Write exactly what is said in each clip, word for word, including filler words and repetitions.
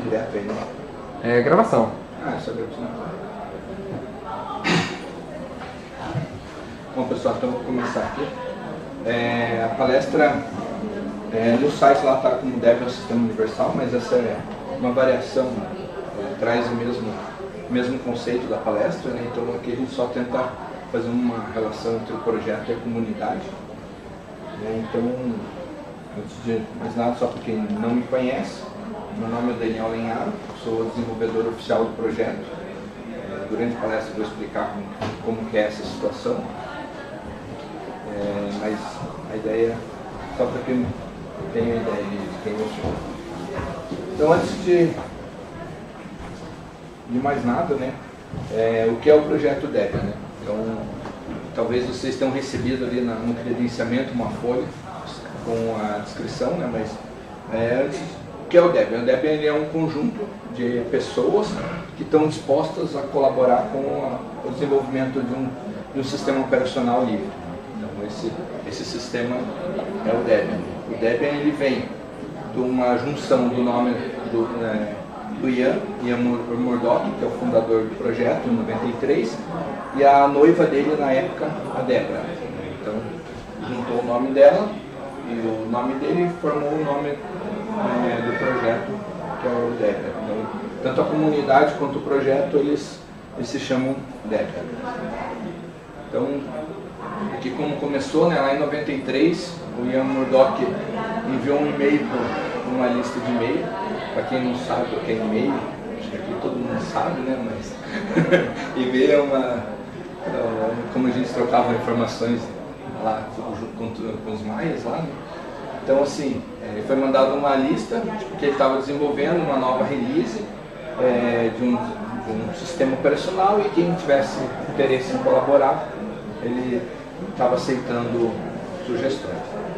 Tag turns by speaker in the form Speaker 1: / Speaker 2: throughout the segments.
Speaker 1: direto aí, né?
Speaker 2: É gravação.
Speaker 1: Ah, é só gravação. Bom, pessoal, então vou começar aqui. É, a palestra é, no site lá está como Debian Sistema Universal, mas essa é uma variação, é, traz o mesmo, mesmo conceito da palestra, né? Então aqui a gente só tenta fazer uma relação entre o projeto e a comunidade. Né? Então, antes de mais nada, só para quem não me conhece, meu nome é Daniel Lenharo, sou desenvolvedor oficial do projeto. É, durante a palestra eu vou explicar como, como que é essa situação, é, mas a ideia, só para quem tenha ideia de quem eu sou. Então, antes de, de mais nada, né, é, o que é o projeto Debian, né? Então, talvez vocês tenham recebido ali na, no credenciamento uma folha com a descrição, né, mas é, antes, o que é o Debian? O Debian ele é um conjunto de pessoas que estão dispostas a colaborar com a, o desenvolvimento de um, de um sistema operacional livre. Então, esse, esse sistema é o Debian. O Debian ele vem de uma junção do nome do, né, do Ian, Ian Murdock, que é o fundador do projeto, em noventa e três, e a noiva dele na época, a Débora. Então, juntou o nome dela e o nome dele formou o nome é, do projeto, que é o Debian. Então, tanto a comunidade quanto o projeto, eles, eles se chamam Debian. Então, aqui como começou, né, lá em noventa e três, o Ian Murdock enviou um e-mail para uma lista de e-mail. Para quem não sabe o que é e-mail, acho que aqui todo mundo sabe, né, mas e-mail é uma, como a gente trocava informações lá com, com, com os maias lá, né? Então, assim, é, foi mandado uma lista, porque ele estava desenvolvendo uma nova release é, de, um, de um sistema operacional, e quem tivesse interesse em colaborar, ele estava aceitando sugestões.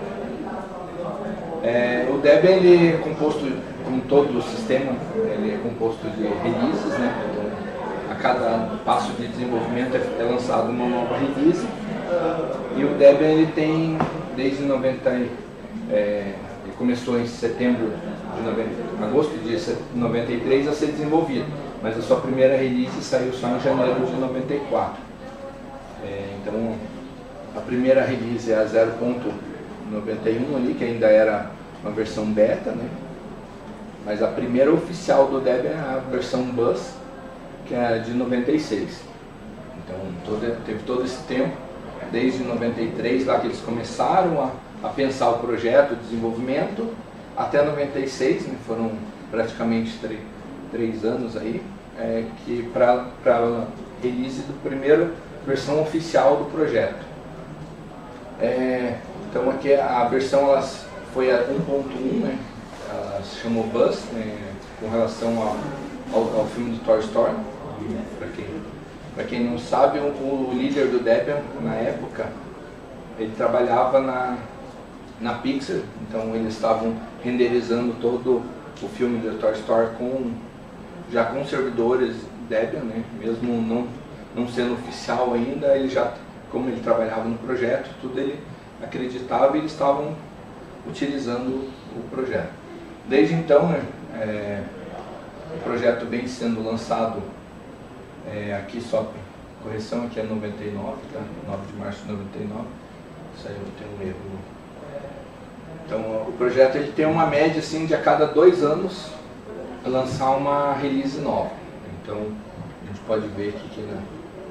Speaker 1: É, o Debian ele é composto, como todo o sistema, ele é composto de releases, né? Então, a cada passo de desenvolvimento é, é lançado uma nova release, e o Debian ele tem desde noventa, é, ele começou em setembro de noventa, agosto de noventa e três a ser desenvolvido, mas a sua primeira release saiu só em janeiro de noventa e quatro. É, então, a primeira release é a zero ponto noventa e um ali, que ainda era uma versão beta, né? Mas a primeira oficial do Debian é a versão Bus, que é de noventa e seis. Então todo, teve todo esse tempo, desde noventa e três, lá que eles começaram a, a pensar o projeto, o desenvolvimento, até noventa e seis, né? Foram praticamente três, três anos aí, é, que para a release do primeiro versão oficial do projeto. É, então aqui a versão ela foi a um ponto um, né? Ela se chamou Buzz, né? Com relação ao, ao, ao filme do Toy Story. Para quem, para quem não sabe, o, o líder do Debian na época, ele trabalhava na, na Pixar, então eles estavam renderizando todo o filme do Toy Story com, já com servidores Debian, né? Mesmo não, não sendo oficial ainda, ele já, como ele trabalhava no projeto, tudo ele acreditava e eles estavam utilizando o projeto. Desde então, né, é, o projeto vem sendo lançado, é, aqui só, correção, aqui é noventa e nove, tá? nove de março de noventa e nove, isso aí eu tenho um erro. Então o projeto ele tem uma média assim, de a cada dois anos lançar uma release nova. Então a gente pode ver aqui que na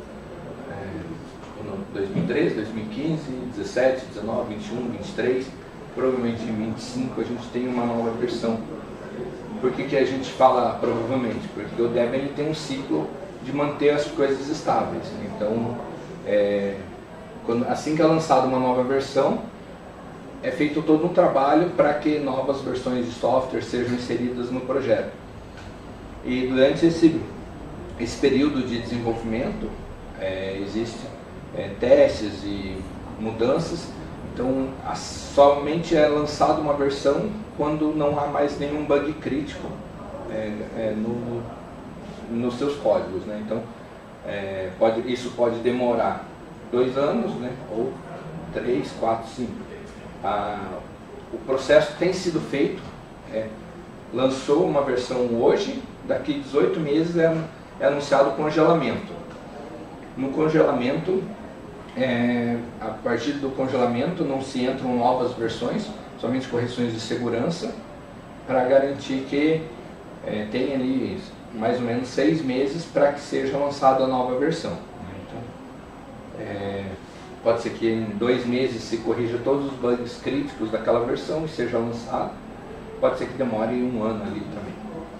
Speaker 1: dois mil e treze, dois mil e quinze, dezessete, dezenove, vinte e um, vinte e três, provavelmente em vinte e cinco a gente tem uma nova versão. Por que que a gente fala provavelmente? Porque o Debian ele tem um ciclo de manter as coisas estáveis. Então, é, quando, assim que é lançada uma nova versão, é feito todo um trabalho para que novas versões de software sejam inseridas no projeto. E durante esse, esse período de desenvolvimento, é, existe É, testes e mudanças, então a, somente é lançada uma versão quando não há mais nenhum bug crítico é, é, no, nos seus códigos, né? Então é, pode, isso pode demorar dois anos, né? Ou três, quatro, cinco. A, o processo tem sido feito é, lançou uma versão hoje, daqui a dezoito meses é, é anunciado o congelamento. No congelamento, é, a partir do congelamento não se entram novas versões, somente correções de segurança, para garantir que é, tem ali mais ou menos seis meses para que seja lançada a nova versão. Então, é, pode ser que em dois meses se corrija todos os bugs críticos daquela versão e seja lançado. Pode ser que demore um ano ali também.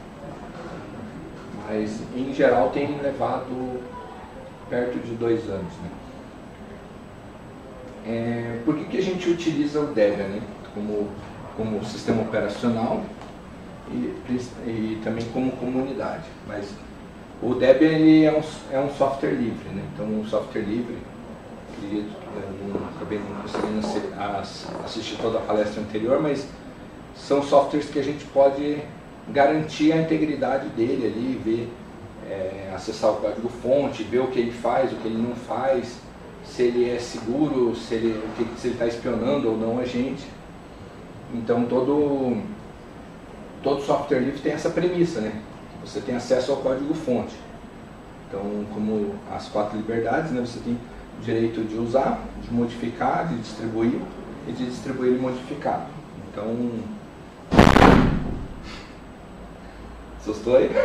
Speaker 1: Mas, em geral, tem levado perto de dois anos. Né? É, por que, que a gente utiliza o Debian, né? como, como sistema operacional e, e também como comunidade? Mas o Debian ele é, um, é um software livre, né? Então um software livre, eu não, acabei não conseguindo assistir toda a palestra anterior, mas são softwares que a gente pode garantir a integridade dele ali, ver, é, acessar o código-fonte, ver o que ele faz, o que ele não faz, se ele é seguro, se ele se ele está espionando ou não a gente. Então todo, todo software livre tem essa premissa, né? Você tem acesso ao código-fonte. Então, como as quatro liberdades, né? Você tem o direito de usar, de modificar, de distribuir e de distribuir e modificar. Então, assustou aí?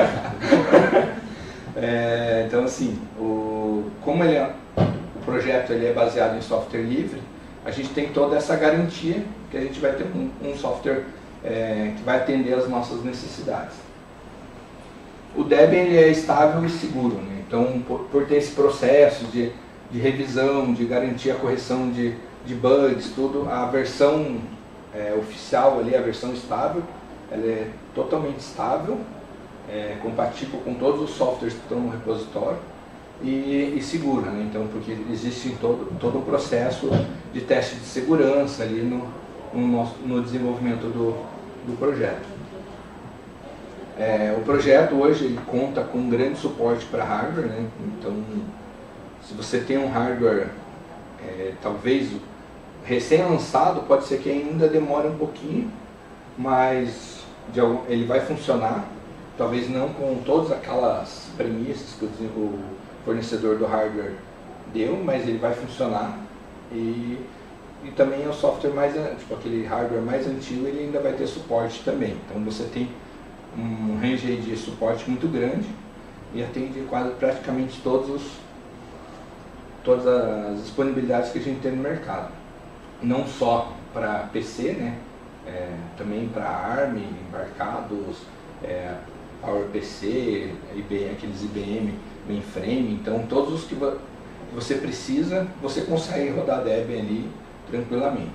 Speaker 1: é, então assim, o, como ele é, o projeto ele é baseado em software livre, a gente tem toda essa garantia que a gente vai ter um, um software é, que vai atender às nossas necessidades. O Debian ele é estável e seguro, né? Então por, por ter esse processo de, de revisão, de garantir a correção de, de bugs, tudo, a versão é, oficial ali, a versão estável, ela é totalmente estável, é, compatível com todos os softwares que estão no repositório e, e segura, né? Então, porque existe todo, todo um processo de teste de segurança ali no, no, nosso, no desenvolvimento do, do projeto. É, o projeto hoje ele conta com um grande suporte para hardware, né? Então, se você tem um hardware, é, talvez recém-lançado, pode ser que ainda demore um pouquinho, mas de algum, ele vai funcionar, talvez não com todas aquelas premissas que o, o fornecedor do hardware deu, mas ele vai funcionar. E, e também é o software mais, tipo aquele hardware mais antigo, ele ainda vai ter suporte também. Então você tem um range de suporte muito grande e atende quase praticamente todos os, todas as disponibilidades que a gente tem no mercado. Não só para P C, né? É, também para ARM, embarcados, é, PowerPC, I B M, aqueles I B M mainframe. Então todos os que você precisa, você consegue rodar Debian ali tranquilamente.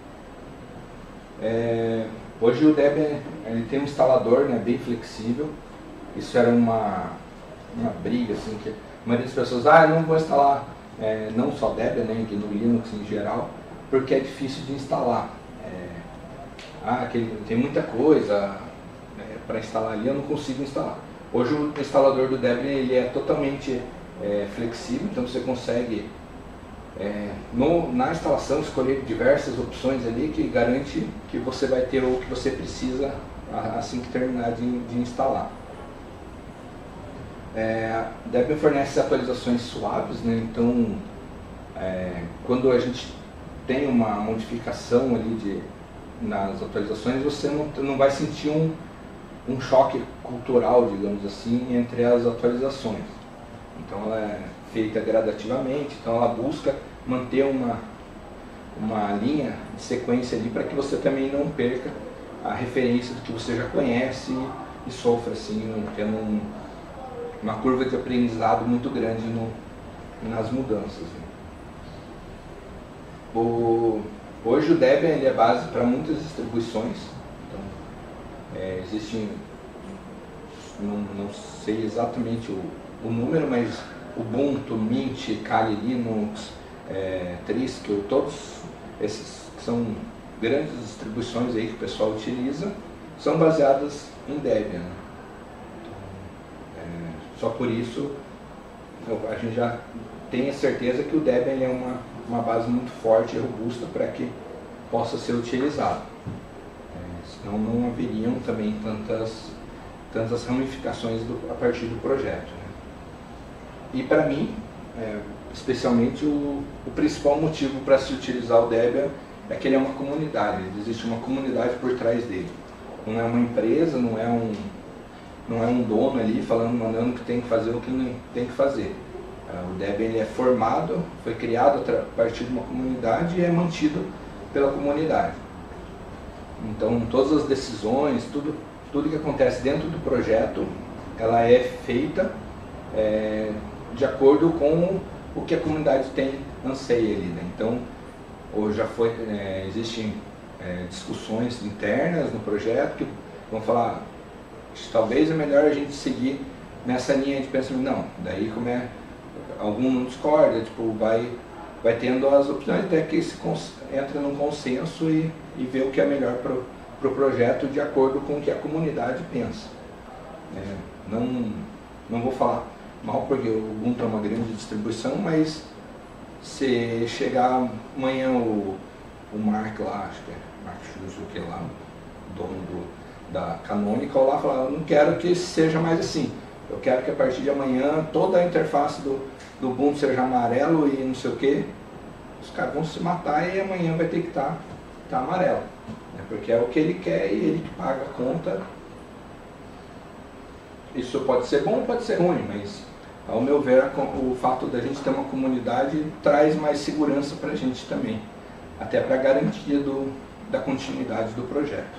Speaker 1: É, hoje o Debian ele tem um instalador, né, bem flexível. Isso era uma, uma briga, assim, que a maioria das pessoas, ah, eu não vou instalar é, não só Debian, né, no Linux em geral, porque é difícil de instalar. É, ah, aquele, tem muita coisa é, para instalar ali, eu não consigo instalar. Hoje o instalador do Debian ele é totalmente é, flexível, então você consegue é, no, na instalação escolher diversas opções ali que garante que você vai ter o que você precisa assim que terminar de, de instalar. É, Debian fornece atualizações suaves, né? Então é, quando a gente tem uma modificação ali de, nas atualizações, você não, não vai sentir um, um choque cultural, digamos assim, entre as atualizações. Então ela é feita gradativamente, então ela busca manter uma, uma linha de sequência ali para que você também não perca a referência do que você já conhece e sofra assim, tendo um, uma curva de aprendizado muito grande no, nas mudanças. O, hoje o Debian ele é base para muitas distribuições, então, é, existem, não, não sei exatamente o, o número, mas Ubuntu, Mint, Kali Linux, é, Triskel, todos esses que são grandes distribuições aí que o pessoal utiliza, são baseadas em Debian. Então, é, só por isso a gente já tem a certeza que o Debian ele é uma, uma base muito forte e robusta para que possa ser utilizado. É, senão não haveriam também tantas, tantas ramificações do, a partir do projeto, né? E para mim, é, especialmente, o, o principal motivo para se utilizar o Debian é que ele é uma comunidade, existe uma comunidade por trás dele. Não é uma empresa, não é um, não é um dono ali falando, mandando o que tem que fazer ou o que não tem que fazer. O Debian ele é formado, foi criado a partir de uma comunidade e é mantido pela comunidade. Então todas as decisões, tudo, tudo que acontece dentro do projeto, ela é feita é, de acordo com o que a comunidade tem anseia ali, né? Então, ou já foi, é, existem é, discussões internas no projeto que vão falar, talvez é melhor a gente seguir nessa linha de pensamento. Não, daí como é, algum não discorda, tipo, vai, vai tendo as opções até que se entra num consenso e, e vê o que é melhor para o pro projeto de acordo com o que a comunidade pensa. É, não, não vou falar mal porque o Ubuntu é uma grande distribuição, mas se chegar amanhã o, o Mark lá, acho que é Mark Schulz, o que lá, dono do, da Canonical lá, falar, eu não quero que seja mais assim, eu quero que a partir de amanhã toda a interface do, do Ubuntu seja amarelo e não sei o que, os caras vão se matar e amanhã vai ter que estar tá, tá amarelo, né? Porque é o que ele quer e ele que paga a conta. Isso pode ser bom, pode ser ruim, mas ao meu ver o fato da gente ter uma comunidade traz mais segurança para a gente também, até para a garantia do, da continuidade do projeto.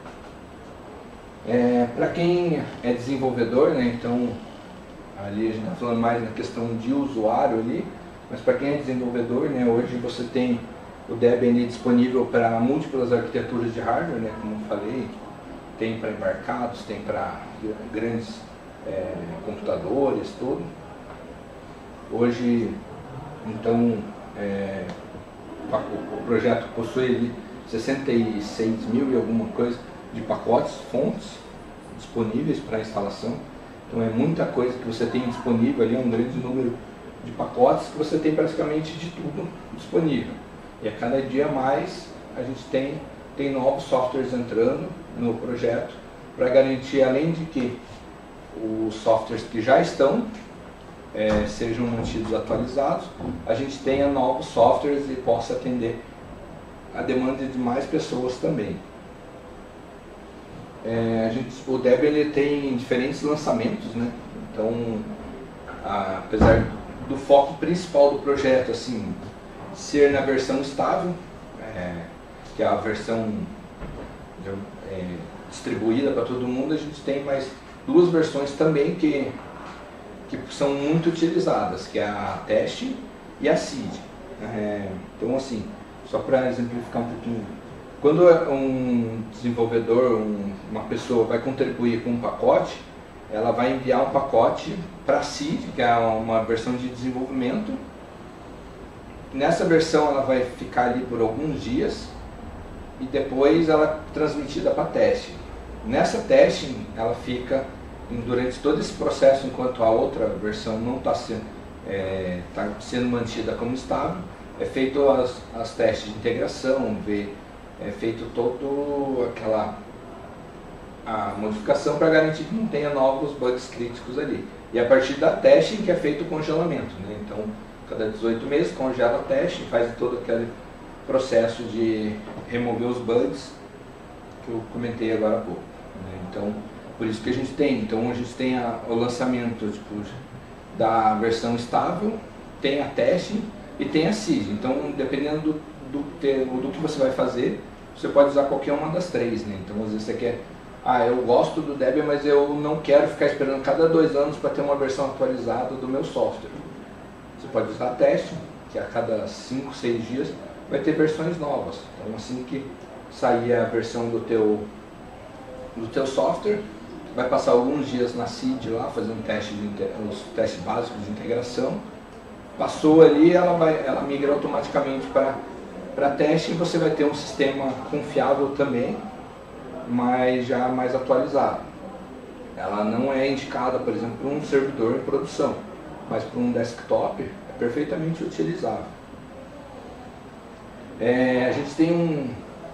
Speaker 1: É, para quem é desenvolvedor, né, então ali a gente está falando mais na questão de usuário ali, mas para quem é desenvolvedor, né, hoje você tem o Debian disponível para múltiplas arquiteturas de hardware, né, como eu falei, tem para embarcados, tem para grandes é, computadores, tudo. Hoje, então, é, o projeto possui ali sessenta e seis mil e alguma coisa de pacotes, fontes disponíveis para instalação. Então é muita coisa que você tem disponível ali, um grande número de pacotes que você tem praticamente de tudo disponível. E a cada dia mais a gente tem, tem novos softwares entrando no projeto para garantir, além de que os softwares que já estão é, sejam mantidos atualizados, a gente tenha novos softwares e possa atender a demanda de mais pessoas também. É, a gente, o Debian ele tem diferentes lançamentos, né? Então, a, apesar do foco principal do projeto assim, ser na versão estável, é, que é a versão é, distribuída para todo mundo, a gente tem mais duas versões também que, que são muito utilizadas, que é a Teste e a Seed. É, então assim, só para exemplificar um pouquinho, quando um desenvolvedor, um, uma pessoa vai contribuir com um pacote, ela vai enviar um pacote para a Seed, que é uma versão de desenvolvimento. Nessa versão ela vai ficar ali por alguns dias e depois ela é transmitida para teste. Nessa teste ela fica durante todo esse processo, enquanto a outra versão não está sendo, é, tá sendo mantida como estável, é feito as, as testes de integração, vê, é feito toda aquela a modificação para garantir que não tenha novos bugs críticos ali. E a partir da teste que é feito o congelamento, né? Então, cada dezoito meses congela a teste, faz todo aquele processo de remover os bugs que eu comentei agora há pouco, né? Então, por isso que a gente tem, então a gente tem a, o lançamento tipo, da versão estável, tem a teste e tem a Seed. Então, dependendo do, do, do que você vai fazer, você pode usar qualquer uma das três, né? Então, às vezes você quer, ah, eu gosto do Debian, mas eu não quero ficar esperando cada dois anos para ter uma versão atualizada do meu software. Você pode usar a teste, que a cada cinco, seis dias vai ter versões novas. Então, assim que sair a versão do teu, do teu software, vai passar alguns dias na Seed lá, fazendo teste de, os testes básicos de integração. Passou ali, ela, vai, ela migra automaticamente para para teste e você vai ter um sistema confiável também, mas já mais atualizado. Ela não é indicada, por exemplo, para um servidor em produção, mas para um desktop é perfeitamente utilizável. É, a gente tem um,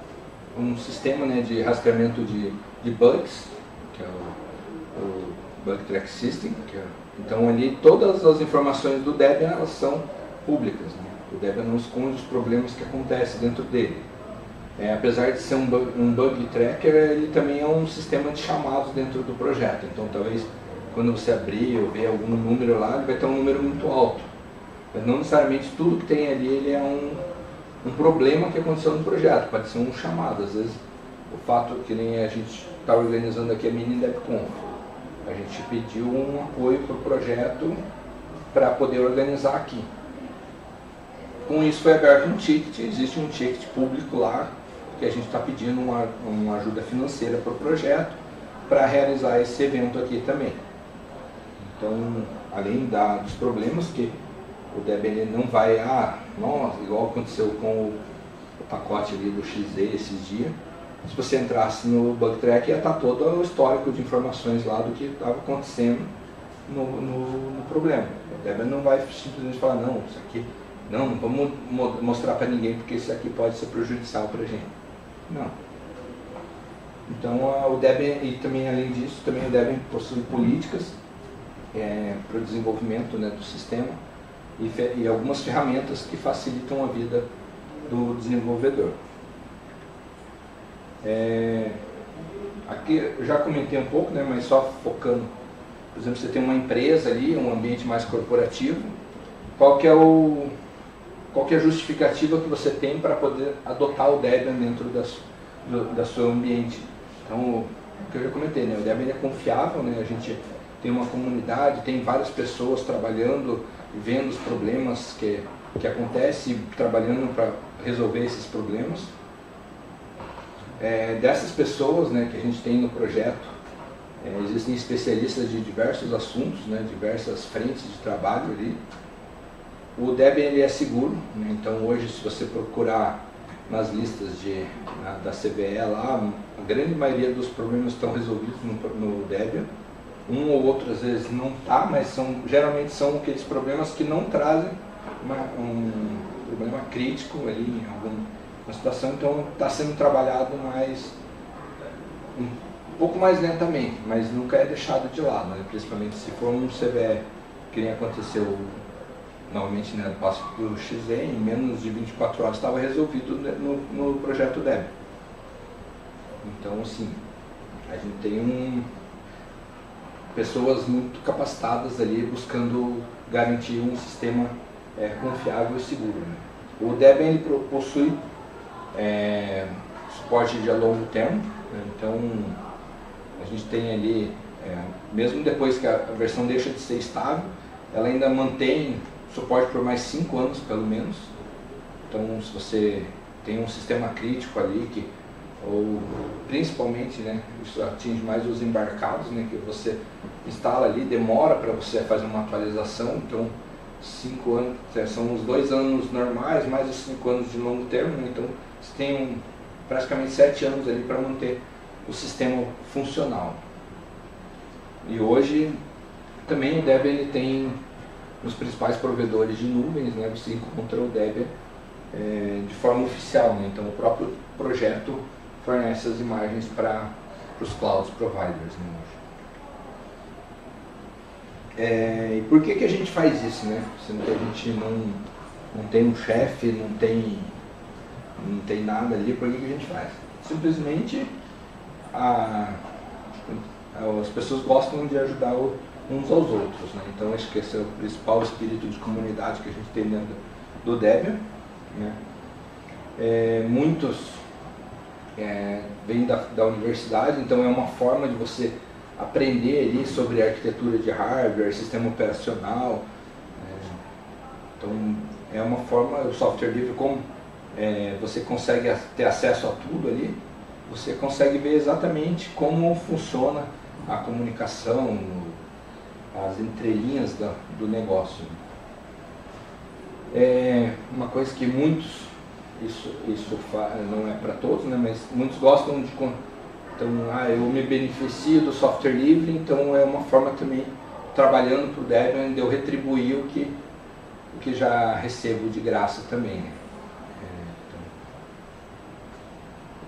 Speaker 1: um sistema, né, de rastreamento de, de bugs, que é o, o Bug Track System. Que é, então ali todas as informações do Debian elas são públicas, né? O Debian não esconde os problemas que acontecem dentro dele. É, apesar de ser um bug, um bug tracker, ele também é um sistema de chamados dentro do projeto. Então talvez quando você abrir ou ver algum número lá, ele vai ter um número muito alto. Mas não necessariamente tudo que tem ali ele é um, um problema que aconteceu no projeto, pode ser um chamado. Às vezes o fato que nem a gente está organizando aqui a Mini DebConf, a gente pediu um apoio para o projeto para poder organizar aqui. Com isso foi aberto um ticket, existe um ticket público lá, que a gente está pedindo uma, uma ajuda financeira para o projeto, para realizar esse evento aqui também. Então, além da, dos problemas que o Debian ele não vai, ah, nossa, igual aconteceu com o, o pacote ali do X Z esses dias, se você entrasse no Bug Track ia estar todo o histórico de informações lá do que estava acontecendo no, no, no problema. O Debian não vai simplesmente falar, não, isso aqui, não, não vamos mo mostrar para ninguém porque isso aqui pode ser prejudicial para a gente. Não. Então a, o Debian, e também além disso, também o Debian possui políticas é, para o desenvolvimento, né, do sistema e, fe e algumas ferramentas que facilitam a vida do desenvolvedor. É, aqui eu já comentei um pouco, né, mas só focando. Por exemplo, você tem uma empresa ali, um ambiente mais corporativo. Qual que é o qual que é a justificativa que você tem para poder adotar o Debian dentro das, do da seu ambiente? Então, o que eu já comentei, né, o Debian é confiável, né, a gente tem uma comunidade, tem várias pessoas trabalhando e vendo os problemas que que acontecem, trabalhando para resolver esses problemas. É, dessas pessoas, né, que a gente tem no projeto, é, existem especialistas de diversos assuntos, né, diversas frentes de trabalho ali. O Debian ele é seguro, né, então hoje se você procurar nas listas de, na, da C V E lá, a grande maioria dos problemas estão resolvidos no, no Debian. Um ou outro às vezes não está, mas são, geralmente são aqueles problemas que não trazem uma, um problema crítico ali em algum uma situação, então está sendo trabalhado mais um pouco mais lentamente, mas nunca é deixado de lado, né? Principalmente se for um C V E, que nem aconteceu normalmente, né, no passo do X Z, em menos de vinte e quatro horas estava resolvido no, no projeto Debian. Então, assim, a gente tem um, pessoas muito capacitadas ali buscando garantir um sistema é, confiável e seguro, né? O Debian ele possui É, suporte de a longo termo, né? Então a gente tem ali, é, mesmo depois que a versão deixa de ser estável, ela ainda mantém suporte por mais cinco anos pelo menos. Então se você tem um sistema crítico ali, que, ou principalmente, né, isso atinge mais os embarcados, né, que você instala ali, demora para você fazer uma atualização, então cinco anos, são os dois anos normais, mais os cinco anos de longo termo, né? Então você tem um, praticamente sete anos ali para manter o sistema funcional. E hoje também o Debian ele tem nos principais provedores de nuvens, né, você encontra o Debian é, de forma oficial, né? Então o próprio projeto fornece as imagens para os cloud providers, né, hoje. É, e por que que a gente faz isso, né? Sendo que a gente não, não tem um chefe, não tem, não tem nada ali, por que que a gente faz? Simplesmente a, as pessoas gostam de ajudar uns aos outros, né? Então acho que esse é o principal espírito de comunidade que a gente tem dentro do Debian, né? É, muitos é, vêm da, da universidade, então é uma forma de você aprender ali sobre arquitetura de hardware, sistema operacional. É, então é uma forma, o software livre, como é, você consegue ter acesso a tudo ali, você consegue ver exatamente como funciona a comunicação, as entrelinhas da, do negócio. É uma coisa que muitos, isso, isso não é para todos, né, mas muitos gostam de... Então, ah, eu me beneficio do software livre, então é uma forma também, trabalhando para o Debian, de eu retribuir o que, o que já recebo de graça também, né? É, então,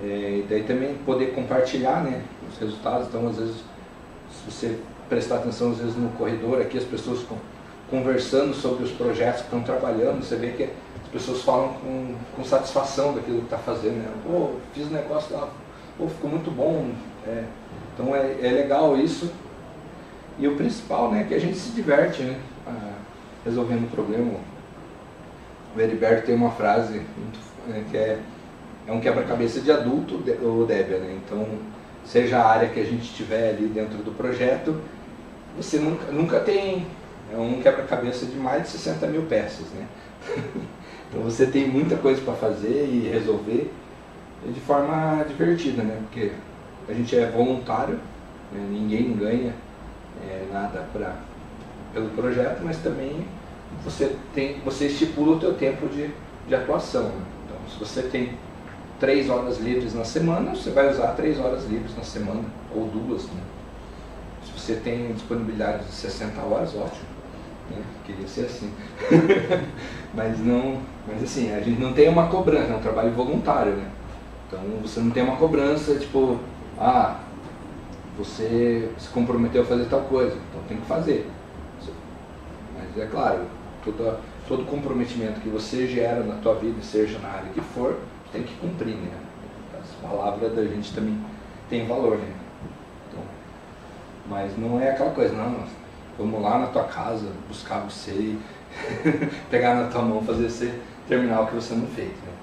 Speaker 1: É, e daí também poder compartilhar, né, os resultados. Então, às vezes, se você prestar atenção, às vezes no corredor aqui, as pessoas com, conversando sobre os projetos que estão trabalhando, você vê que as pessoas falam com, com satisfação daquilo que está fazendo, né? Pô, fiz um negócio lá, pô, ficou muito bom. É, então é, é legal isso. E o principal, né, é que a gente se diverte, né, ah, resolvendo o problema. O Heriberto tem uma frase muito, né, que é, é um quebra-cabeça de adulto, o Debian, né? Então, seja a área que a gente tiver ali dentro do projeto, você nunca, nunca tem é um quebra-cabeça de mais de sessenta mil peças, né? Então você tem muita coisa para fazer e resolver de forma divertida, né? Porque a gente é voluntário, né? Ninguém ganha é, nada pra, pelo projeto, mas também você, tem, você estipula o teu tempo de, de atuação, né? Então, se você tem três horas livres na semana, você vai usar três horas livres na semana, ou duas, né? Se você tem disponibilidade de sessenta horas, ótimo, né? Queria ser assim. Mas não, mas assim, a gente não tem uma cobrança, é um trabalho voluntário, né? Então você não tem uma cobrança, tipo, ah, você se comprometeu a fazer tal coisa, então tem que fazer. Mas é claro, todo, todo comprometimento que você gera na tua vida, seja na área que for, tem que cumprir, né? As palavras da gente também tem valor, né? Então, mas não é aquela coisa, não, vamos lá na tua casa, buscar você, pegar na tua mão, fazer você terminar o que você não fez, né?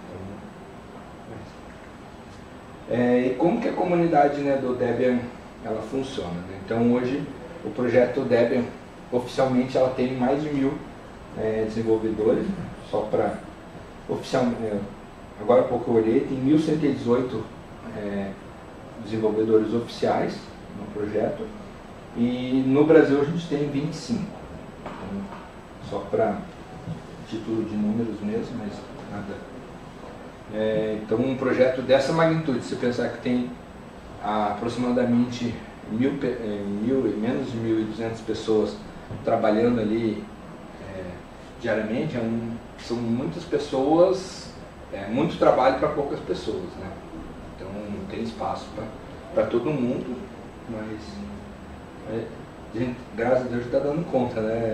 Speaker 1: Então, é, e como que a comunidade, né, do Debian ela funciona, né? Então hoje o projeto Debian oficialmente ela tem mais de mil é, desenvolvedores, né? Só para oficialmente, é, agora há pouco eu olhei, tem mil cento e dezoito é, desenvolvedores oficiais no projeto, e no Brasil a gente tem vinte e cinco. Então, só para título de números mesmo, mas nada. É, então um projeto dessa magnitude, se pensar que tem ah, aproximadamente mil, é, mil, menos de mil e duzentas pessoas trabalhando ali é, diariamente, é um, são muitas pessoas, é, muito trabalho para poucas pessoas, né? Então não tem espaço para todo mundo, mas é, gente, graças a Deus está dando conta, né?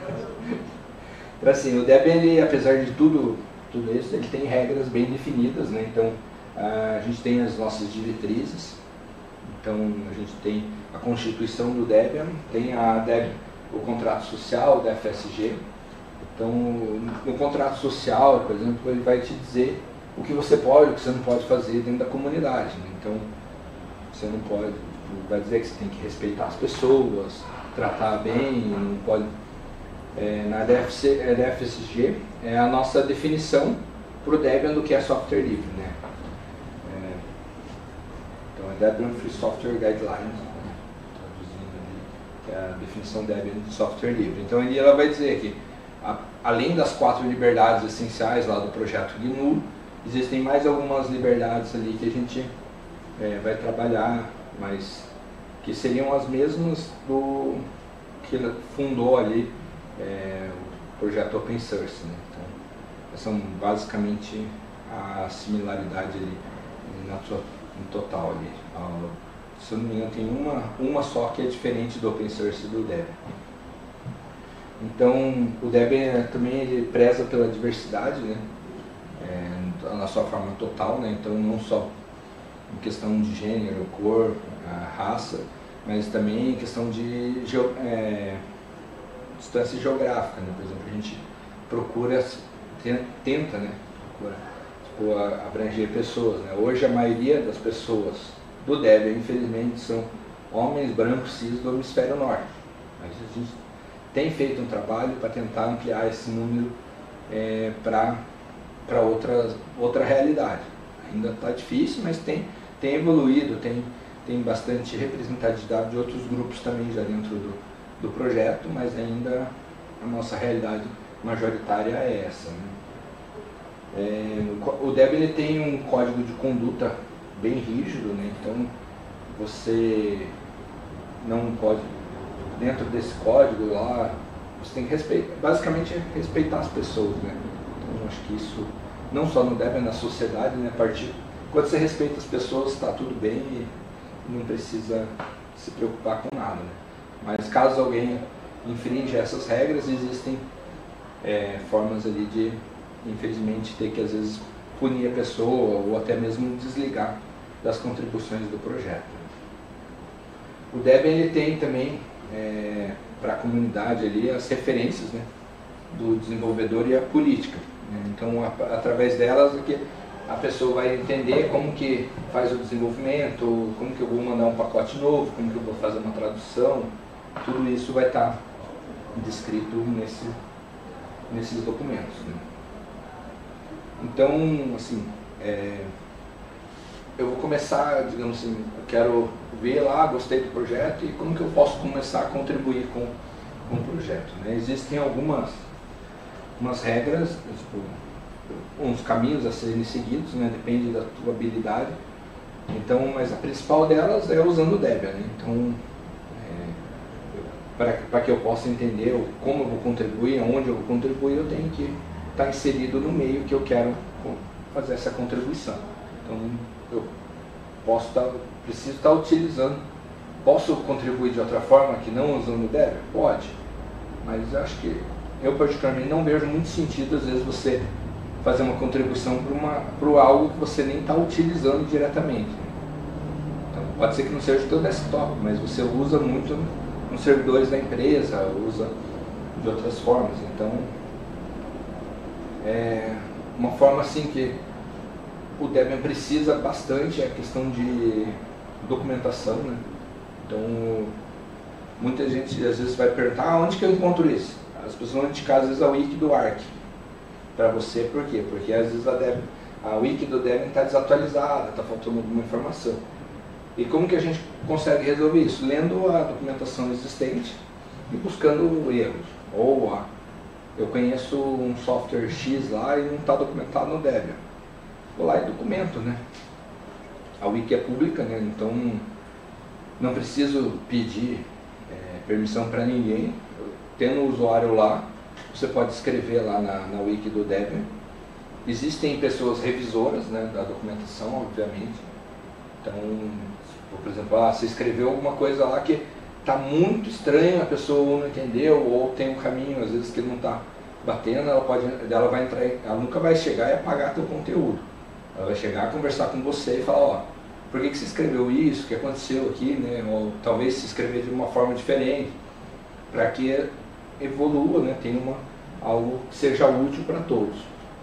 Speaker 1: Então, assim, o Debian, ele, apesar de tudo, tudo isso, ele tem regras bem definidas, né? Então a gente tem as nossas diretrizes, então a gente tem a constituição do Debian, tem a Debian, o contrato social da F S G. Então, no contrato social, por exemplo, ele vai te dizer o que você pode e o que você não pode fazer dentro da comunidade, né? Então, você não pode, vai dizer que você tem que respeitar as pessoas, tratar bem, não pode... É, na D F S G é a nossa definição para o Debian do que é software livre, né? É, então, é Debian Free Software Guidelines, né? Traduzindo ali, que é a definição Debian de software livre. Então, ali ela vai dizer que a, além das quatro liberdades essenciais lá do projeto G N U, existem mais algumas liberdades ali que a gente é, vai trabalhar, mas que seriam as mesmas do que fundou ali é, o projeto Open Source, né? Então, são basicamente a similaridade ali na, no total ali. Ah, se eu não me engano, tem uma, uma só que é diferente do Open Source e do Debian. Então, o Debian também ele preza pela diversidade, né? É, na sua forma total, né? Então, não só em questão de gênero, cor, raça, mas também em questão de é, distância geográfica, né? Por exemplo, a gente procura, tenta, né? Procura, tipo, abranger pessoas, né? Hoje a maioria das pessoas do Debian, infelizmente, são homens brancos cis do hemisfério norte. Mas a gente tem feito um trabalho para tentar ampliar esse número é, para para outra, outra realidade. Ainda está difícil, mas tem, tem evoluído, tem, tem bastante representatividade de outros grupos também já dentro do, do projeto, mas ainda a nossa realidade majoritária é essa, né? É, o Debian ele tem um código de conduta bem rígido, né? Então você não pode, dentro desse código lá, você tem que respeitar, basicamente respeitar as pessoas, né? Então acho que isso, não só no Debian, na sociedade, né? A partir, Quando você respeita as pessoas, está tudo bem e não precisa se preocupar com nada, né? Mas caso alguém infringe essas regras, existem é, formas ali de, infelizmente, ter que às vezes punir a pessoa ou até mesmo desligar das contribuições do projeto. O Debian ele tem também é, para a comunidade ali as referências, né, do desenvolvedor e a política, né? Então a, através delas aqui, a pessoa vai entender como que faz o desenvolvimento, como que eu vou mandar um pacote novo, como que eu vou fazer uma tradução, tudo isso vai estar descrito nesse, nesses documentos, né? Então, assim, é, eu vou começar, digamos assim, eu quero ver lá, gostei do projeto e como que eu posso começar a contribuir com, com o projeto, né? Existem algumas umas regras, tipo, uns caminhos a serem seguidos, né? Depende da tua habilidade. Então, mas a principal delas é usando o Debian, né? Então, é, para que eu possa entender como eu vou contribuir, aonde eu vou contribuir, eu tenho que estar inserido no meio que eu quero fazer essa contribuição. Então, eu posso estar, preciso estar utilizando, posso contribuir de outra forma que não usando o Debian? Pode, mas eu acho que eu particularmente não vejo muito sentido às vezes você fazer uma contribuição para algo que você nem está utilizando diretamente. Então, pode ser que não seja o teu desktop, mas você usa muito nos servidores da empresa, usa de outras formas. Então, é uma forma assim que o Debian precisa bastante é a questão de documentação, né? Então, muita gente às vezes vai perguntar, ah, onde que eu encontro isso? As pessoas vão indicar às vezes a wiki do Arch para você, por quê? Porque às vezes a, Debian, a wiki do Debian está desatualizada, está faltando alguma informação. E como que a gente consegue resolver isso? Lendo a documentação existente e buscando erros. Ou ah, eu conheço um software X lá e não está documentado no Debian. Vou lá e documento, né? A wiki é pública, né? Então não preciso pedir é, permissão para ninguém. Tendo o usuário lá, você pode escrever lá na, na wiki do Debian. Existem pessoas revisoras, né, da documentação, obviamente. Então, por exemplo, ah, você escreveu alguma coisa lá que está muito estranho, a pessoa não entendeu, ou tem um caminho, às vezes, que não está batendo, ela, pode, ela, vai entrar, ela nunca vai chegar e apagar teu conteúdo. Ela vai chegar, conversar com você e falar, ó, por que, que você escreveu isso, o que aconteceu aqui, né? Ou talvez se escrever de uma forma diferente, para que evolua, né? Tenha uma, algo que seja útil para todos.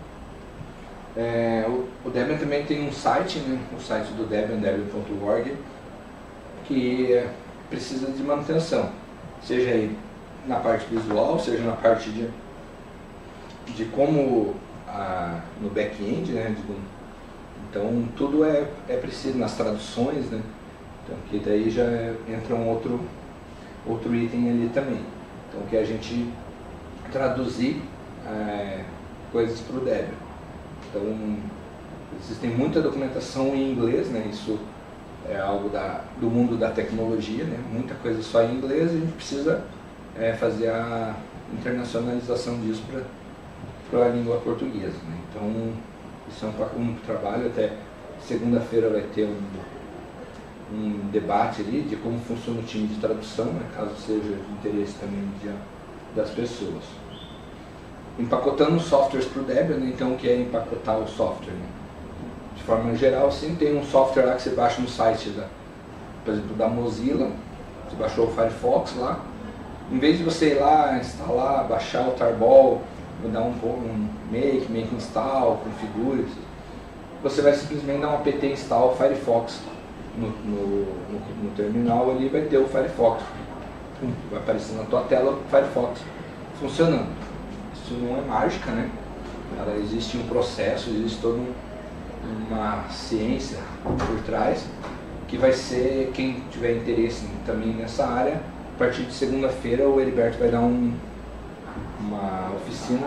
Speaker 1: É, o, o Debian também tem um site, né? O site do Debian, debian ponto org, que é, precisa de manutenção, seja aí na parte visual, seja na parte de, de como a, no back-end, né? De, então tudo é, é preciso nas traduções, né? Então que daí já é, entra um outro, outro item ali também. Então que é a gente traduzir é, coisas para o Debian. Então existe muita documentação em inglês, né? Isso é algo da, do mundo da tecnologia, né? Muita coisa só em inglês, a gente precisa é, fazer a internacionalização disso para a língua portuguesa, né? Então isso é um, um trabalho, até segunda-feira vai ter um, um debate ali de como funciona o time de tradução, né, caso seja de interesse também de, das pessoas. Empacotando softwares para o Debian, né, então o que é empacotar o software? Né? De forma geral, sim, tem um software lá que você baixa no site, da, por exemplo, da Mozilla, você baixou o Firefox lá, em vez de você ir lá, instalar, baixar o Tarball, dar um, um make, make install, configure, você vai simplesmente dar um apt install Firefox no, no, no, no terminal ali, vai ter o Firefox, vai aparecer na tua tela o Firefox funcionando. Isso não é mágica, né? Ela, existe um processo, existe toda um, uma ciência por trás, que vai ser, quem tiver interesse também nessa área, a partir de segunda-feira o Heriberto vai dar um uma oficina,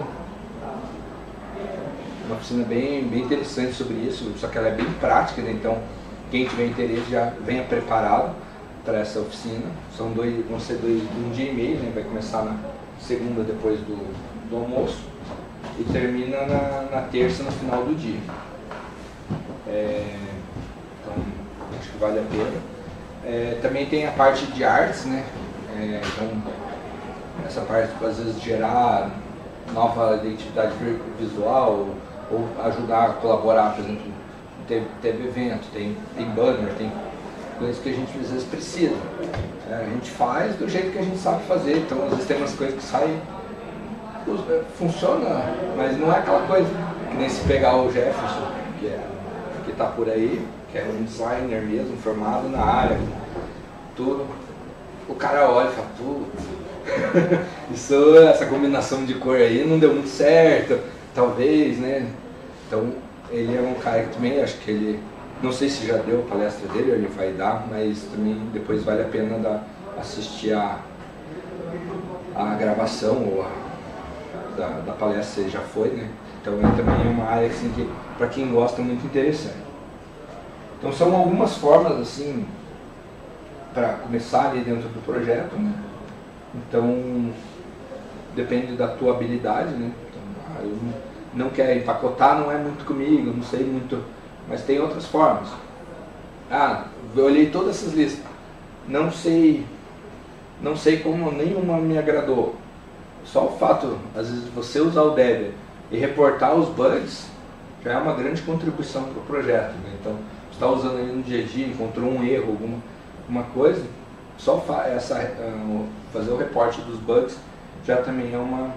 Speaker 1: uma oficina bem, bem interessante sobre isso, só que ela é bem prática, né? Então quem tiver interesse já venha preparado para essa oficina. São dois, vão ser dois, um dia e meio, né? Vai começar na segunda depois do, do almoço e termina na, na terça no final do dia. É, então, acho que vale a pena. É, também tem a parte de artes, né? É, então, essa parte, às vezes, gerar nova identidade visual ou ajudar a colaborar, por exemplo, teve, teve evento, tem, tem banner, tem coisas que a gente às vezes precisa. É, a gente faz do jeito que a gente sabe fazer, então às vezes tem umas coisas que saem, funciona, mas não é aquela coisa que nem se pegar o Jefferson, que é, que está por aí, que é um designer mesmo, formado na área, tudo. O cara olha e fala, putz, isso, essa combinação de cor aí não deu muito certo, talvez, né? Então, ele é um cara que também, acho que ele, não sei se já deu a palestra dele, ou ele vai dar, mas também depois vale a pena dar, assistir a, a gravação ou a, da, da palestra, ele já foi, né? Então, ele também é uma área assim, que, para quem gosta, é muito interessante. Então, são algumas formas, assim, para começar ali dentro do projeto, né? Então, depende da tua habilidade, né? Então, ah, eu não, não quero empacotar, não é muito comigo, não sei muito, mas tem outras formas. Ah, eu olhei todas essas listas, não sei, não sei como nenhuma me agradou. Só o fato, às vezes, de você usar o Debian e reportar os bugs, já é uma grande contribuição para o projeto, né? Então, você está usando ele no dia a dia, encontrou um erro, alguma uma coisa, só fa essa, uh, fazer o reporte dos bugs já também é uma,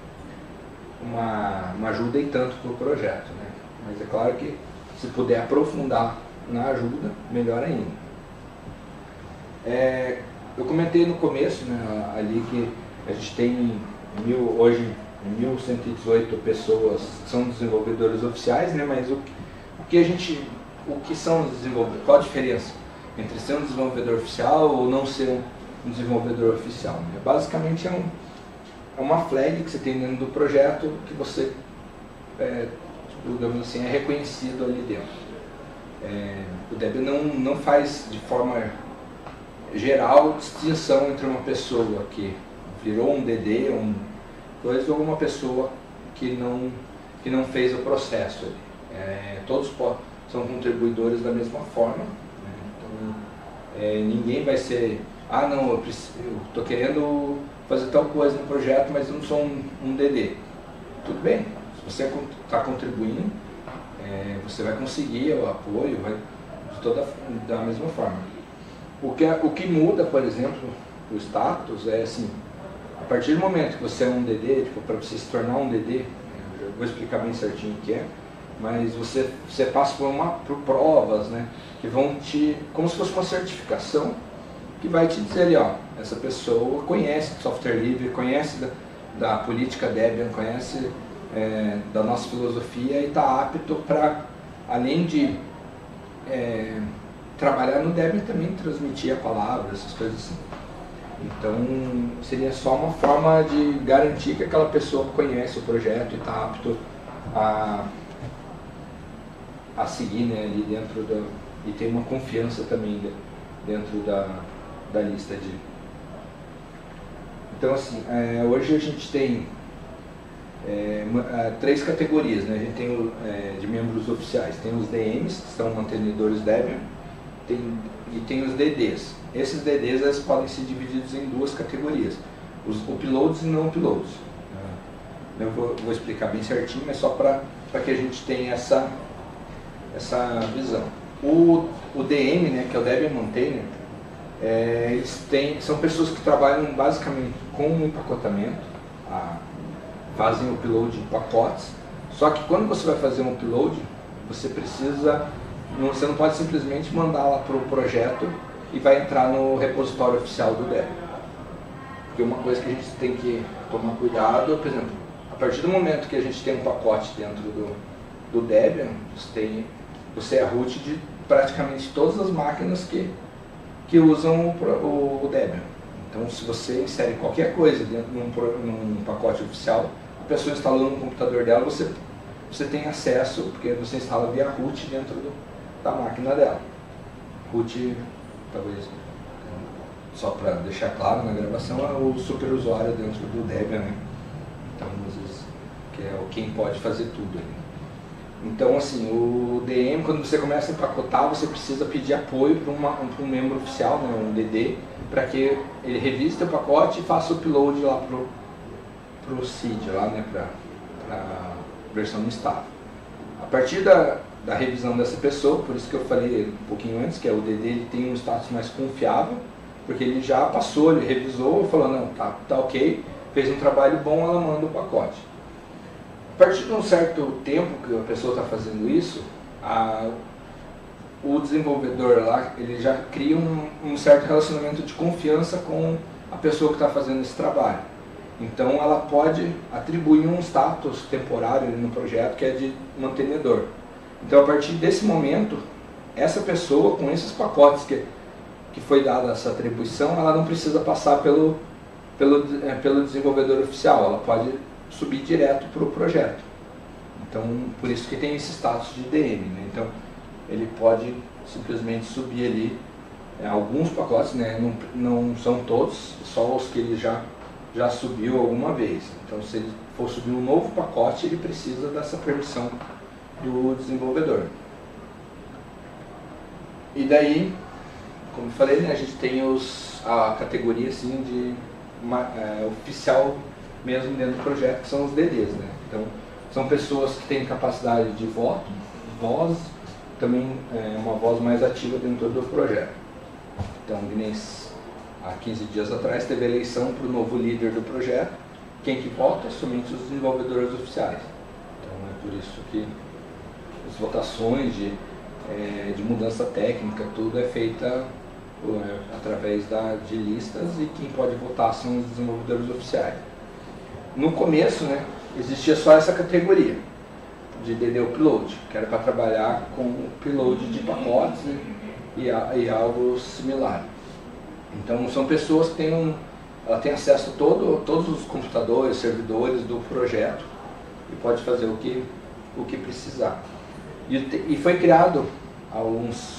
Speaker 1: uma, uma ajuda e tanto para o projeto, né? Mas é claro que se puder aprofundar na ajuda, melhor ainda. É, eu comentei no começo, né, ali que a gente tem mil, hoje mil cento e dezoito pessoas que são desenvolvedores oficiais, né? Mas o, o que a gente, o que são os desenvolvedores? Qual a diferença entre ser um desenvolvedor oficial ou não ser um desenvolvedor oficial? Basicamente é, um, é uma flag que você tem dentro do projeto que você, é, digamos assim, é reconhecido ali dentro. É, o Debian não, não faz de forma geral distinção entre uma pessoa que virou um D D, um coisa, ou uma pessoa que não, que não fez o processo ali. É, todos são contribuidores da mesma forma. É, ninguém vai ser, ah não, eu estou querendo fazer tal coisa no projeto, mas eu não sou um, um D D. Tudo bem, se você está contribuindo, é, você vai conseguir o apoio, vai, de toda, da mesma forma. O que, o que muda, por exemplo, o status é assim, a partir do momento que você é um D D, tipo, para você se tornar um D D, eu vou explicar bem certinho o que é, mas você, você passa por, uma, por provas, né, que vão te, como se fosse uma certificação, que vai te dizer ali, ó, essa pessoa conhece software livre, conhece da, da política Debian, conhece é, da nossa filosofia e está apto para, além de é, trabalhar no Debian, também transmitir a palavra, essas coisas assim. Então, seria só uma forma de garantir que aquela pessoa conhece o projeto e está apto a a seguir, né, ali dentro da, e tem uma confiança também dentro da, da lista de... Então, assim, é, hoje a gente tem é, três categorias, né? A gente tem o, é, de membros oficiais, tem os D Ms, que são mantenedores Debian, tem, e tem os D Ds. Esses D Ds eles podem ser divididos em duas categorias, os uploads e não uploads. Eu vou, vou explicar bem certinho, mas só para que a gente tenha essa essa visão. O, o D M, né, que é o Debian Maintainer, é, eles têm, são pessoas que trabalham basicamente com o empacotamento, a, fazem o upload de pacotes, só que quando você vai fazer um upload, você precisa, não, você não pode simplesmente mandar lá para o projeto e vai entrar no repositório oficial do Debian. Porque uma coisa que a gente tem que tomar cuidado, por exemplo, a partir do momento que a gente tem um pacote dentro do, do Debian, você tem Você é root de praticamente todas as máquinas que, que usam o, o, o Debian. Então, se você insere qualquer coisa dentro de um, num pacote oficial, a pessoa instalando no computador dela, você, você tem acesso, porque você instala via root dentro do, da máquina dela. Root, talvez, só para deixar claro na gravação, é o superusuário dentro do Debian, né? Então, às vezes, que é quem pode fazer tudo ali. Então, assim, o D M, quando você começa a empacotar, você precisa pedir apoio para um membro oficial, né, um D D, para que ele revise o pacote e faça o upload lá para o C I D, lá, né, para a versão instável. A partir da, da revisão dessa pessoa, por isso que eu falei um pouquinho antes, que é o D D ele tem um status mais confiável, porque ele já passou, ele revisou, falou, não, tá, tá ok, fez um trabalho bom, ela manda o pacote. A partir de um certo tempo que a pessoa está fazendo isso, a, o desenvolvedor lá, ele já cria um, um certo relacionamento de confiança com a pessoa que está fazendo esse trabalho. Então ela pode atribuir um status temporário no projeto que é de mantenedor. Então a partir desse momento, essa pessoa com esses pacotes que, que foi dada essa atribuição, ela não precisa passar pelo, pelo, é, pelo desenvolvedor oficial, ela pode subir direto para o projeto. Então, por isso que tem esse status de D M, né? Então, ele pode simplesmente subir ali é, alguns pacotes, né? Não, não são todos, só os que ele já, já subiu alguma vez. Então, se ele for subir um novo pacote, ele precisa dessa permissão do desenvolvedor. E daí, como eu falei, né, a gente tem os, a categoria assim, de uma, é, oficial mesmo dentro do projeto, que são os D Ds, né? Então, são pessoas que têm capacidade de voto, voz, também é, uma voz mais ativa dentro do projeto. Então, há quinze dias atrás teve a eleição para o novo líder do projeto. Quem que vota? Somente os desenvolvedores oficiais. Então, é por isso que as votações de, é, de mudança técnica, tudo é feita é, através da, de listas, e quem pode votar são os desenvolvedores oficiais. No começo, né, existia só essa categoria de D D Upload, que era para trabalhar com upload de pacotes, né, e, e algo similar. Então são pessoas que têm um, ela tem acesso a todo, todos os computadores, servidores do projeto, e pode fazer o que, o que precisar. E, e foi criado há uns,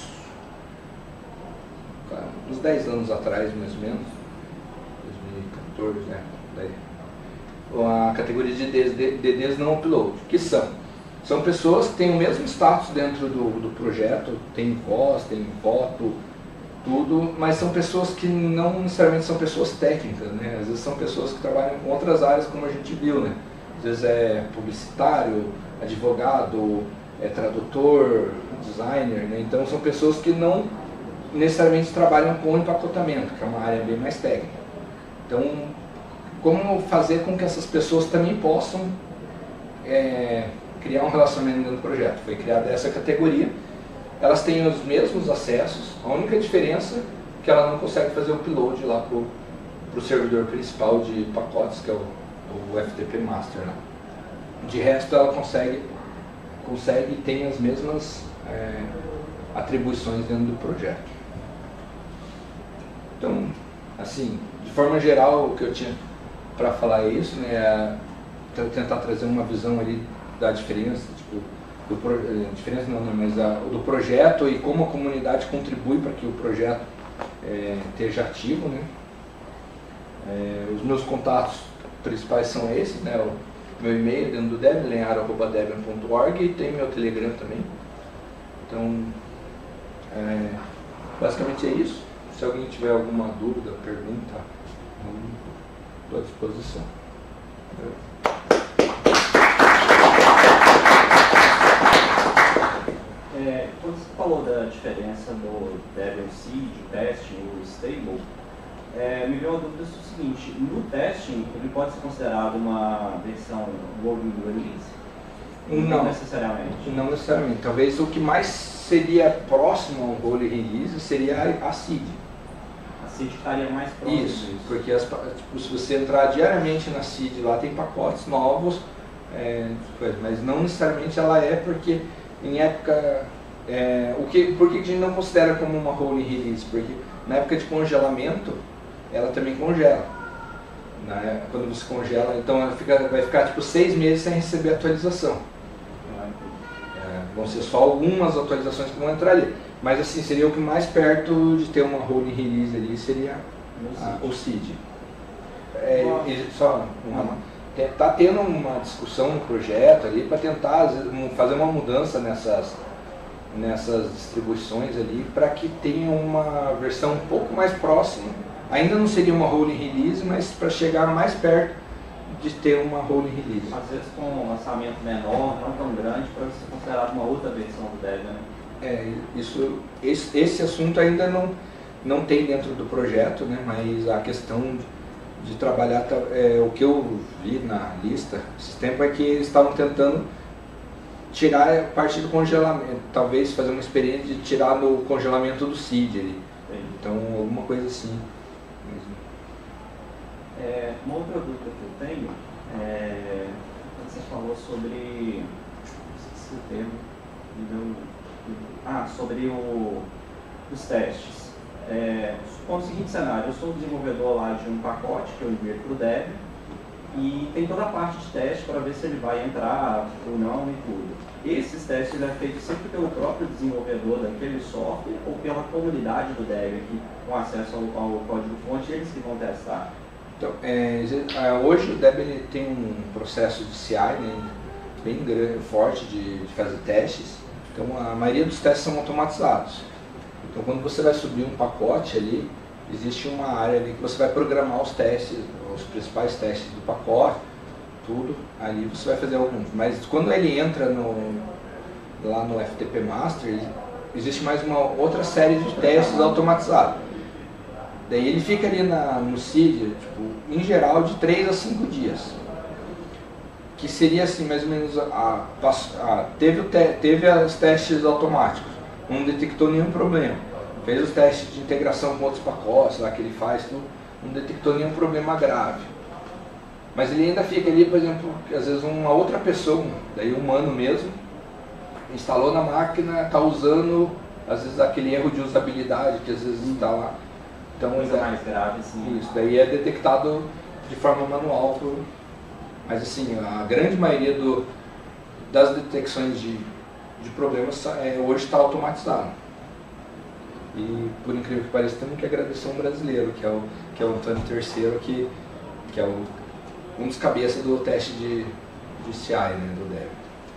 Speaker 1: uns dez anos atrás, mais ou menos, dois mil e quatorze, né? A categoria de D Ds não upload, que são? São pessoas que têm o mesmo status dentro do, do projeto, tem voz, tem voto, tudo, mas são pessoas que não necessariamente são pessoas técnicas, né? Às vezes são pessoas que trabalham com outras áreas, como a gente viu, né? Às vezes é publicitário, advogado, é tradutor, designer, né? Então são pessoas que não necessariamente trabalham com empacotamento, que é uma área bem mais técnica. Então, como fazer com que essas pessoas também possam é, criar um relacionamento dentro do projeto? Foi criada essa categoria. Elas têm os mesmos acessos, a única diferença é que ela não consegue fazer o upload lá para o servidor principal de pacotes, que é o, o F T P Master. Né? De resto, ela consegue, consegue e tem as mesmas é, atribuições dentro do projeto. Então, assim, de forma geral, o que eu tinha para falar é isso, né, é tentar trazer uma visão ali da diferença, tipo, do pro, diferença não, né, mas a, do projeto e como a comunidade contribui para que o projeto é, esteja ativo, né. É, os meus contatos principais são esses, né, o meu e-mail dentro do Debian, lenharo arroba debian ponto org, e tem meu Telegram também. Então, é, basicamente é isso. Se alguém tiver alguma dúvida, pergunta, estou à disposição.
Speaker 2: É, quando você falou da diferença do Debian Seed, Testing e o Stable, é, me veio uma dúvida sobre o seguinte: no Testing, ele pode ser considerado uma versão Rolling Release?
Speaker 1: Não,
Speaker 2: não necessariamente.
Speaker 1: Não necessariamente. Talvez o que mais seria próximo ao Rolling Release seria a Seed.
Speaker 2: A Seed estaria mais próximo
Speaker 1: Isso,
Speaker 2: disso.
Speaker 1: porque as, tipo, se você entrar diariamente na Seed, lá tem pacotes novos, é, mas não necessariamente ela é, porque em época... É, o que, por que a gente não considera como uma rolling release? Porque na época de congelamento, ela também congela. Né? Quando você congela, então ela fica, vai ficar tipo seis meses sem receber atualização. É, vão ser só algumas atualizações que vão entrar ali. Mas assim, seria o que mais perto de ter uma rolling release ali, seria a, o Seed. É, e, só uma, está tendo uma discussão no projeto ali para tentar fazer uma mudança nessas, nessas distribuições ali, para que tenha uma versão um pouco mais próxima. Ainda não seria uma rolling release, mas para chegar mais perto de ter uma rolling release.
Speaker 2: Às vezes com um lançamento menor, não tão grande, para ser considerado uma outra versão do Debian, né?
Speaker 1: É, isso, esse, esse assunto ainda não, não tem dentro do projeto, né? Mas a questão de de trabalhar, é, o que eu vi na lista esse tempo é que eles estavam tentando tirar a parte do congelamento, talvez fazer uma experiência de tirar no congelamento do S I D ali. Então alguma coisa assim.
Speaker 2: É, uma outra dúvida que eu tenho é, você falou sobre, esqueci o termo, ah, sobre o, os testes. É, com o seguinte cenário, eu sou desenvolvedor lá de um pacote que eu envio para o Debian e tem toda a parte de teste para ver se ele vai entrar ou não e tudo. Esses testes é feito sempre pelo próprio desenvolvedor daquele software ou pela comunidade do Debian, que, com acesso ao, ao código-fonte, eles que vão testar?
Speaker 1: Então, é, hoje o Debian ele tem um processo de C I, né, bem grande, forte de, de fazer testes. Então a maioria dos testes são automatizados. Então quando você vai subir um pacote ali, existe uma área ali que você vai programar os testes, os principais testes do pacote, tudo, ali você vai fazer alguns. Mas quando ele entra no, lá no F T P Master, existe mais uma outra série de testes automatizados. Daí ele fica ali na, no S I D, tipo, em geral, de três a cinco dias. Que seria assim, mais ou menos, a, a, teve, o te, teve os testes automáticos, não detectou nenhum problema. Fez os testes de integração com outros pacotes lá que ele faz, tudo, não detectou nenhum problema grave. Mas ele ainda fica ali, por exemplo, às vezes uma outra pessoa, daí humano mesmo, instalou na máquina, está usando, às vezes, aquele erro de usabilidade que às vezes está lá. Então,
Speaker 2: coisa mais grave, sim.
Speaker 1: Isso, daí é detectado de forma manual. Por, mas assim, a grande maioria do, das detecções de, de problemas é, hoje está automatizado. E por incrível que pareça, temos que agradecer um brasileiro, que é o, que é o Antônio Terceiro, que, que é o, um dos cabeças do teste de, de C I, né, do Debian.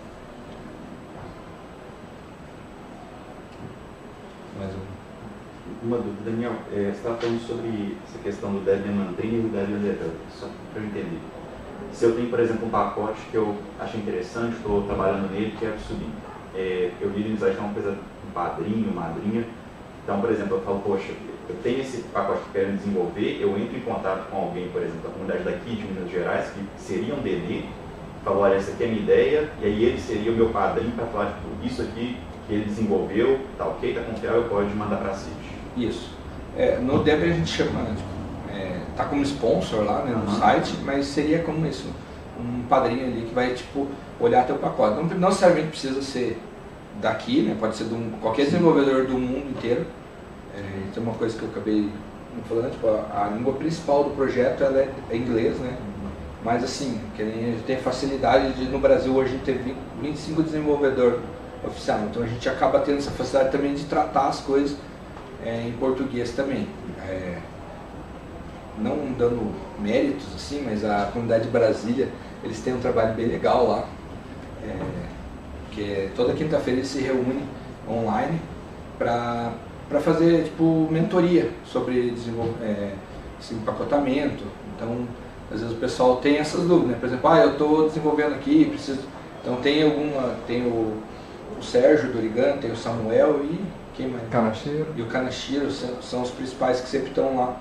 Speaker 1: Mais um.
Speaker 3: Uma dúvida, Daniel, é, você estava falando sobre essa questão do Debian Mandriva e do Debian Debug, só para eu entender. Se eu tenho, por exemplo, um pacote que eu achei interessante, estou trabalhando nele, quero subir. É, eu vi no site uma coisa, um padrinho, madrinha. Então, por exemplo, eu falo, poxa, eu tenho esse pacote que eu quero desenvolver, eu entro em contato com alguém, por exemplo, da comunidade daqui de Minas Gerais, que seria um D D, falo, olha, essa aqui é a minha ideia, e aí ele seria o meu padrinho para falar, tipo, isso aqui que ele desenvolveu, tá ok, tá confiável, pode mandar para a C I D.
Speaker 1: Isso. É, no Debian a gente chama, tipo, é, tá como sponsor lá, né, no uhum. site, mas seria como isso, um padrinho ali que vai, tipo, olhar teu pacote. Não, não necessariamente precisa ser daqui, né, pode ser de um, qualquer desenvolvedor do mundo inteiro. É, tem uma coisa que eu acabei falando, tipo, a, a língua principal do projeto ela é, é inglês, né, uhum. mas assim, que a gente tem facilidade de, no Brasil hoje a gente ter vinte e cinco desenvolvedores oficiais, então a gente acaba tendo essa facilidade também de tratar as coisas É, em português também, é, não dando méritos assim, mas a comunidade de Brasília, eles têm um trabalho bem legal lá, é, que é, toda quinta-feira eles se reúnem online para para fazer tipo mentoria sobre é, esse empacotamento. Então às vezes o pessoal tem essas dúvidas, né? Por exemplo, ah, eu estou desenvolvendo aqui, preciso, então tem alguma, tem o, o Sérgio do Origan, tem o Samuel e
Speaker 4: Kanashiro.
Speaker 1: E o Kanashiro são, são os principais que sempre estão lá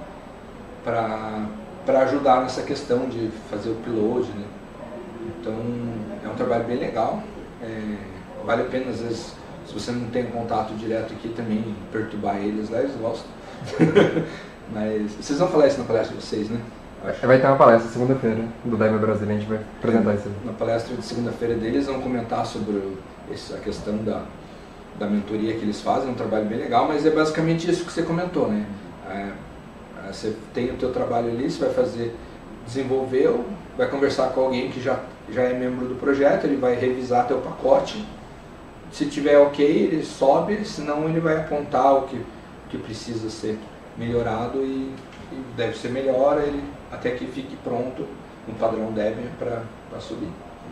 Speaker 1: para ajudar nessa questão de fazer o upload, né? Então é um trabalho bem legal, é, vale a pena às vezes, se você não tem contato direto aqui também, perturbar eles lá, eles gostam. Mas vocês vão falar isso na palestra de vocês, né?
Speaker 4: Acho. Vai ter uma palestra segunda-feira do Debian Brasília, a gente vai apresentar isso.
Speaker 1: Na palestra de segunda-feira deles vão comentar sobre esse, a questão da da mentoria que eles fazem, é um trabalho bem legal, mas é basicamente isso que você comentou, né? É, você tem o teu trabalho ali, você vai fazer, desenvolveu, vai conversar com alguém que já, já é membro do projeto, ele vai revisar teu pacote, se tiver ok, ele sobe, senão ele vai apontar o que, que precisa ser melhorado e, e deve ser melhor ele, até que fique pronto um padrão Debian para subir.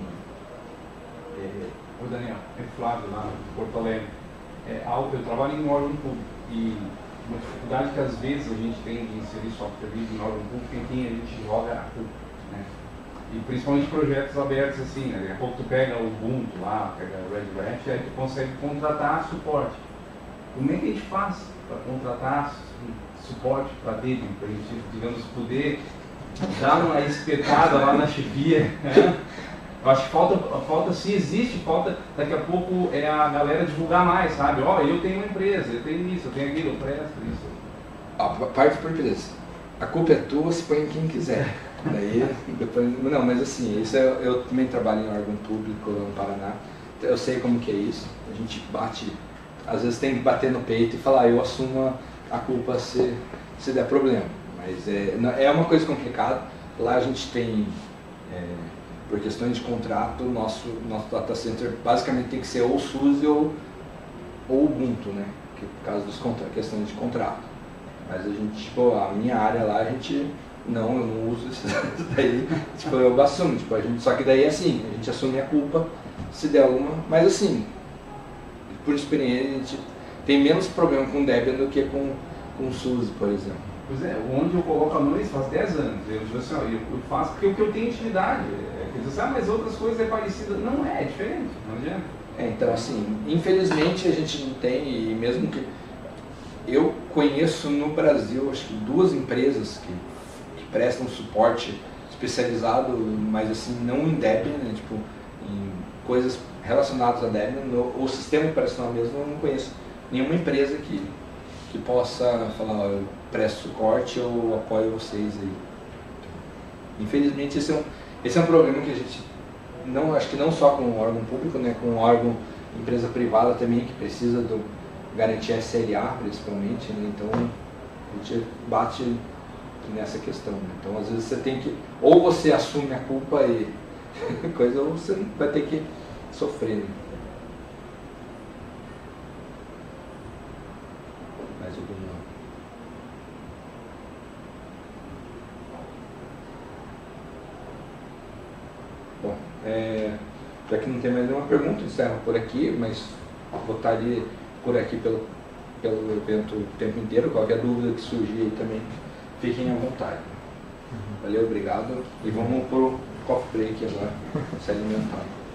Speaker 5: É, Oi, Daniel, é Flávio lá de Porto Alegre. É, eu trabalho em um órgão público e uma dificuldade que às vezes a gente tem de inserir software livre em órgão público é quem a gente joga a culpa, né? E principalmente projetos abertos assim, né? Daqui a pouco tu pega o Ubuntu lá, pega o Red Hat, aí tu consegue contratar suporte. Como é que a gente faz para contratar suporte para Debian, para a gente, digamos, poder dar uma espetada lá na chefia, né? Eu acho que falta, falta, se existe, falta daqui a pouco é a galera divulgar mais, sabe? Ó, oh, eu tenho uma empresa, eu tenho isso, eu tenho aquilo, eu presto isso.
Speaker 1: Ó, parte por empresa. A culpa é tua, se põe quem quiser. Daí, depois, não, mas assim, isso eu, eu também trabalho em órgão público no Paraná. Eu sei como que é isso. A gente bate, às vezes tem que bater no peito e falar, ah, eu assumo a culpa se, se der problema. Mas é, é uma coisa complicada. Lá a gente tem... É, por questões de contrato, o nosso, nosso data center basicamente tem que ser ou SUSE ou, ou Ubuntu, né? Que, por causa das contra, questões de contrato. Mas a gente, tipo, a minha área lá, a gente, não, eu não uso isso daí, tipo, eu assumo, tipo, a gente, só que daí é assim, a gente assume a culpa se der uma, mas assim, por experiência, a gente tem menos problema com Debian do que com, com SUSE, por exemplo.
Speaker 5: Pois é, onde eu coloco a noite faz dez anos, eu digo assim, ó, eu, eu faço porque o que eu tenho intimidade, é, quer dizer, ah, mas outras coisas é parecida, não é, é diferente, não adianta.
Speaker 1: É, então assim, infelizmente a gente não tem, e mesmo que eu conheço no Brasil, acho que duas empresas que, que prestam suporte especializado, mas assim, não em Debian, né, tipo, em coisas relacionadas a Debian, no, o sistema operacional mesmo, eu não conheço nenhuma empresa que, que possa falar, ó, eu presto suporte, eu apoio vocês aí. Infelizmente esse é um, esse é um problema que a gente, não, acho que não só com o órgão público, né, com o órgão empresa privada também, que precisa do, garantir S L A principalmente, né, então a gente bate nessa questão. Né, então às vezes você tem que, ou você assume a culpa e coisa, ou você vai ter que sofrer. Né. Mais alguma? Bom, é, já que não tem mais nenhuma pergunta, encerro por aqui, mas vou estar ali por aqui pelo, pelo evento o tempo inteiro. Qualquer dúvida que surgir aí também, fiquem à vontade. Valeu, obrigado. E vamos pro coffee break agora, se alimentar.